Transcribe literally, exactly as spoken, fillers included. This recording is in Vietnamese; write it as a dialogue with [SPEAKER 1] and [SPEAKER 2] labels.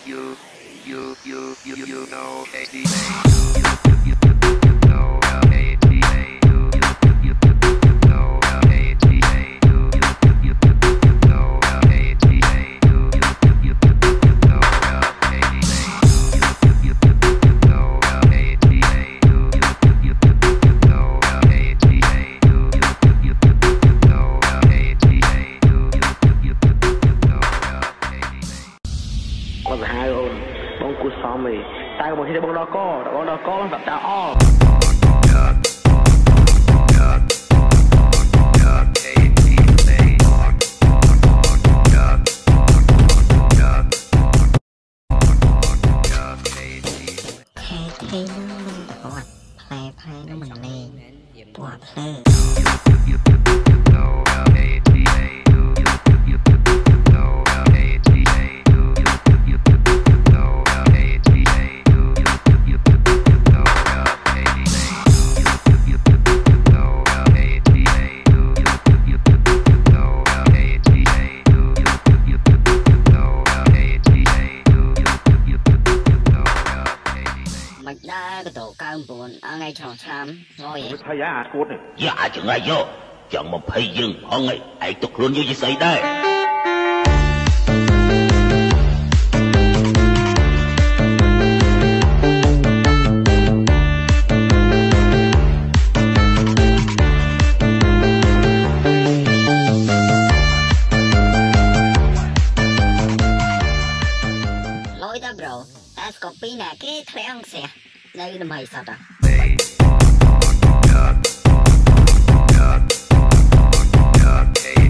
[SPEAKER 1] you, you, you, you, you know A D A, you, you, you, you know A D A, you, you, you, you know A D A, you, you, you, you know A D A, you, you, you, you know A D A, you, you, you know A D A, you, you, you, you know A D A, you, you, you, you know A D A, you, you, you, you know A D A.
[SPEAKER 2] Còn hai ôn bóng cút xóm mì tay của một khi bóng đo co bóng đo co gặp ta o
[SPEAKER 3] Thế nó mình đã có mặt play play nó mình lên quả play mạch đa cái tổ cao buồn ở ngay trò chăm rồi vậy
[SPEAKER 2] thay giá hạt cút này
[SPEAKER 4] dạ chẳng ai vô chẳng một hay dừng họ ngay ai tục luôn như vậy xảy đây
[SPEAKER 3] lỗi ta bro ta copy nè cái thẻ ăn xe đây là mày sao ta
[SPEAKER 1] Hey.